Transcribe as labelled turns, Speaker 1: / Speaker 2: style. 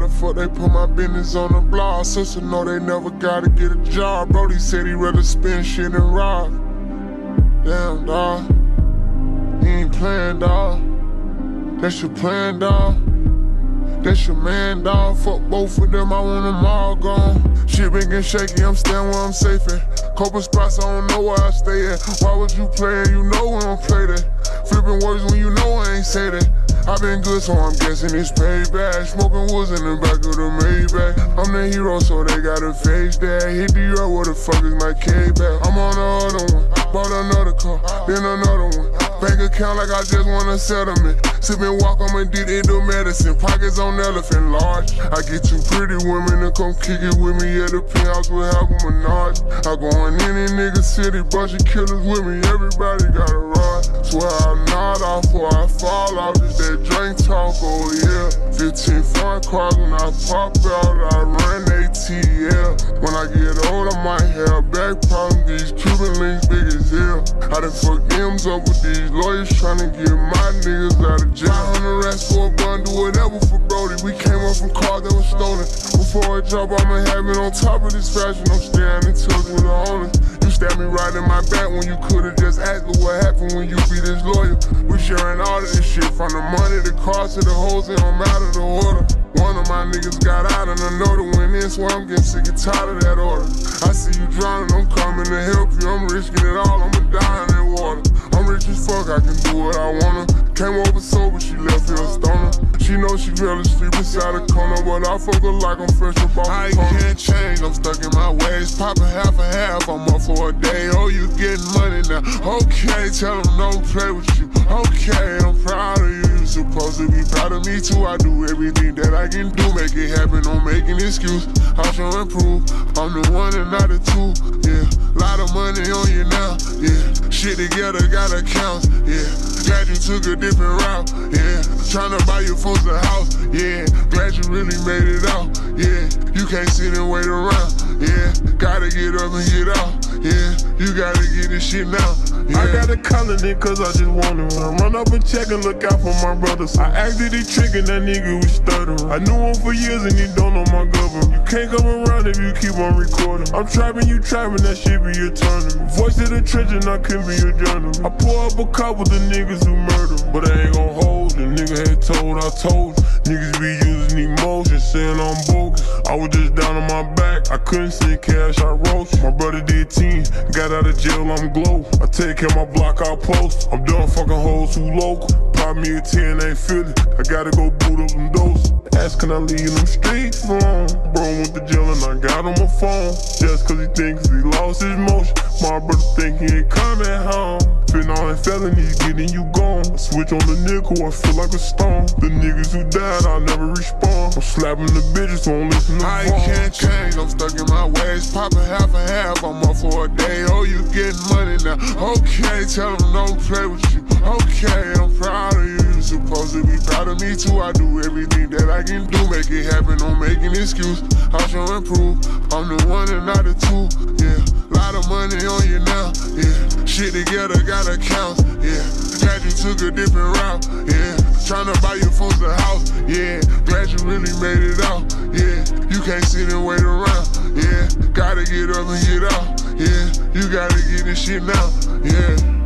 Speaker 1: the fuck they put my business on the blog? Sister know they never gotta get a job. Brody said he rather spend shit and rob. Damn, dawg. You ain't playing, dawg. That's your plan, dawg. That's your man, dawg. Fuck both of them, I want them all gone. Shit been getting shaky, I'm staying where I'm safe at. Couple spots, I don't know where I stay at. Why would you play and you know we don't play that? Flipping words when you know I ain't say that. I been good, so I'm guessing it's payback. Smoking woods in the back of the Maybach. I'm the hero, so they gotta face that. Hit the up, what the fuck is my K-back? I'm on the other one, bought another car, then another one. Bank account like I just want a settlement. Sippin' walk, I'm addicted to medicine. Pockets on elephant large. I get two pretty women to come kick it with me at the penthouse with half a menage. I go in any nigga city, bunch of killers with me. Everybody got a rod. Swear I nod off or I fall off. Just that drink talk, oh yeah. 15 foreign cars when I pop out, I run ATL. When I get old, I might have back problems. These Cuban links big as hell. I done fucked M's up with these lawyers tryna get my niggas out of jail. 500 racks for a bun, do whatever for Brody. We came up from cars that was stolen. Before I drop, I'ma have it on top of this fashion. I'm staying in touch with the owners. You stabbed me right in my back when you could've just asked me what happened when you be this loyal. We sharing all of this shit, from the money, the cars to the hoes, and I'm out of the order. One of my niggas got out and another went in, so I'm getting sick and tired of that order. I see you drowning, I'm coming to help you. I'm risking it all, I'ma die in that water. I'm rich as fuck, I can do what I wanna. Came over sober, she left here a stoner. She know she fell asleep beside a corner, but I fuck her like I'm fresh up off the corner. I can't change, I'm stuck in my ways. Poppin' half and half, I'm up for a day. Oh, you getting money now. Okay, tell them don't play with you. Okay, I'm proud of you. You supposed to be proud of me too. I do everything that I can do, make it happen, don't make an excuse. I'll show and prove I'm the one and not the two. Yeah, lot of money on you now. Yeah, shit together got accounts. Yeah, glad you took a different route. Yeah, tryna buy your folks a house. Yeah, glad you really made it out. Yeah, you can't sit and wait around. Yeah, gotta get up and get out. Yeah, you gotta get this shit now. Yeah.
Speaker 2: I got a calling it cause I just want it. When I run up and check and look out for my brothers. I acted he trickin', that nigga was stuttering. I knew him for years and he don't know my government. You can't come around if you keep on recording. I'm trapping, you trapping, that shit be your turning. Voice of the trench and I couldn't be your journalist. I pull up a cup with the niggas who murder, but I ain't gon' hold. The nigga had told, I told. Niggas be using emotions, saying I'm bogus. I was just down on my back, I couldn't send cash, I wrote. My brother did 10, got out of jail, I'm glow. I take care of my block, I'll post. I'm done fucking hoes who local. Pop me a 10, ain't feel it. I gotta go boot up them doses. Ask can I leave them streets alone? Bro went to jail and I got on my phone. Just cause he thinks he lost his motion. My brother think he ain't coming home. Fitting all that felonies, getting you gone. I switch on the nickel, I feel like a stone. The niggas who died, I'll never respond. I'm slapping the bitches, so don't listen to
Speaker 1: I can't change, I'm stuck in my ways. Poppin' half and half, I'm up for a day. Oh, you getting money now. Okay, tell them don't play with you. Okay, I'm proud of you. You supposed to be proud of me too. I do everything that I can do, make it happen, don't make an excuse. I'll show and prove I'm the one and not the two. Yeah, lot of money on you now. Yeah, shit together got accounts. Yeah, glad you took a different route. Yeah, tryna buy your folks a house. Yeah, glad you really made it out. Yeah, you can't sit and wait around. Yeah, gotta get up and get out. Yeah, you gotta get this shit now. Yeah.